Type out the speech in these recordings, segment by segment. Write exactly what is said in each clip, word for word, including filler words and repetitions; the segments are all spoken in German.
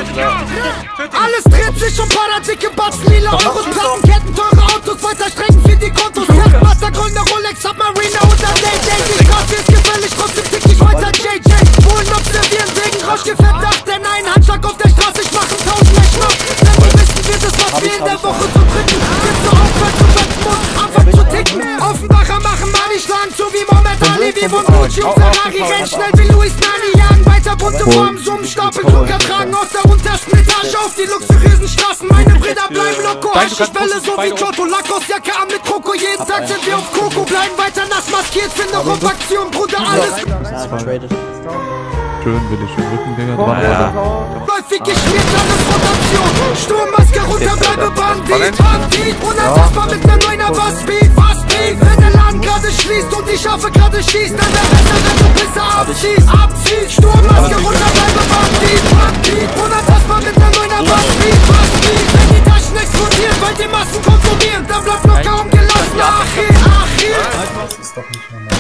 Alles dreht sich um Paradicke Batzen, lila Euros, Plattenketten, teure Autos, weiter Strecken für die Kontos. Master, goldene Rolex, Submariner und ein Day Day. Die Straße ist gefährlich, trotzdem tick ich weiter J J. Bullen observieren wegen Rauschgeverdacht, denn ein Handschlag auf der Straße, ich mach einen Tausender Schnapp. Denn wir wissen wir das, was wir in der Woche zu dritten. Sind so aufwärts und wachsen muss, anfangen zu ticken. Offenbacher machen Money, schlagen so wie Mohamed Ali. Wir von Gucci und Ferrari, rennen schnell wie Louis Nani. Jagen weiter bunte Formen, Summen, Stapel, Klunker tragen aus der untersten Etage auf die luxuriösen Straßen. Meine Brüder bleiben loco, Haschischwelle so wie Giotto. Lackosjacke an mit Kroko, jeden Tag sind wir auf Koko. Bleiben weiter nass maskiert, finde auf Aktion, Bruder, alles schön, will ich im Rückengänger dran. Ja. Läufig gespielt, alles Rotation. Sturmmaske runter, bleibe Bandit, Bandit. Unantastbar mit ner Neuner, was Beef, was Beef. Wenn der Laden gerade schließt und die Schafe gerade schießt, dann wär besser, wenn du Pisser abziehst, abziehst. Sturmmaske runter, bleibe Bandit, Bandit. Unantastbar mit ner Neuner, was Beef, was Beef. Wenn die Taschen explodieren, weil die Massen konsumieren, dann bleibt locker und gelassen, Achil, Achil. Das ist doch nicht normal.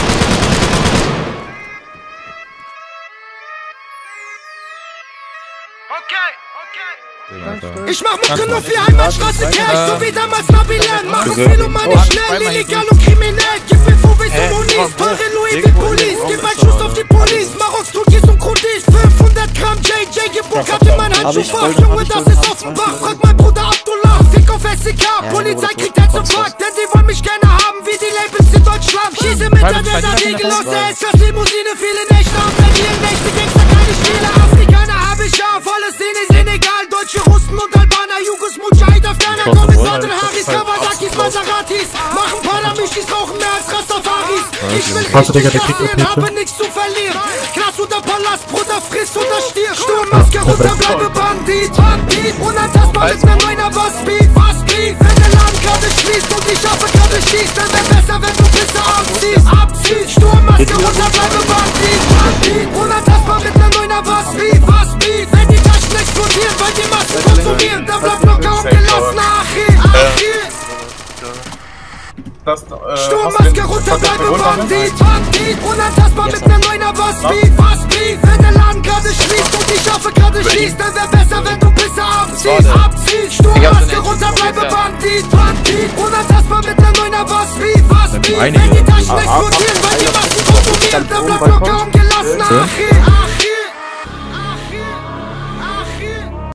Ich mach Mucke nur für Heimatstraße Cash, so wie damals Nabilen. Machen viel und mal nicht schnell, illegal und kriminell. Gib mir Fouvis und Unis, teure Louis wie Police. Gib ein Schuss auf die Police, Maroks, Türkis und Kurdis. fünfhundert Gramm J J, gebucht hat in mein Handschuhfach. Junge, das ist Offenbach, frag mein Bruder Abdullah. Fick auf S C K, Polizei kriegt Herzinfarkt. Denn sie wollen mich gerne haben, wie die Labels in Deutschland. Schieße mit der Riegel aus der S-Klass-Limousine. Viele Nächte und verlieren Nächte, Gangster, keine Spiele. Afrikaner hab ich ja, volle Szene, Senegal, Deutsche, Russen und Albaner, Jugos, Mujahid, Afghaner, Kommissaren, Haris, Kawasaki's, Maseratis. Machen Panamischis, rauchen mehr als Rastafaris. Ich will richtig kassieren, habe nichts zu verlieren. Knast oder Palast, Bruder, friss oder stirb. Sturmmaske runter, bleibe Bandit, Bandit. Unantastbar mit ner Neuner, was Beef, was Beef. Wenn der Laden gerade schließt und die Schafe gerade schießt, dann wär besser, wenn du Pisse abziehst, abziehst. Sturmmaske runter, bleibe Bandit, Bandit. Unantastbar mit ner Neuner, was Beef, was Beef. Wenn die Taschen explodieren, weil die Massen konsumieren, dann bleibt locker und gelassen, Achil, Achil. Das, äh, Sturmmaske runter, bleibe Bandit, Bandit. Unantastbar mit ner Neuner, was Beef, was Beef. Wenn der Laden gerade schließt und die Schafe gerade schießt, dann wär besser, wenn du Pisse abziehst, abziehst. Sturmmaske runter, bleibe Bandit, Bandit. Unantastbar mit ner Neuner, was Beef, was Beef. Wenn die Taschen explodieren, weil die Massen konsumieren, dann bleibt locker und gelassen, Achil.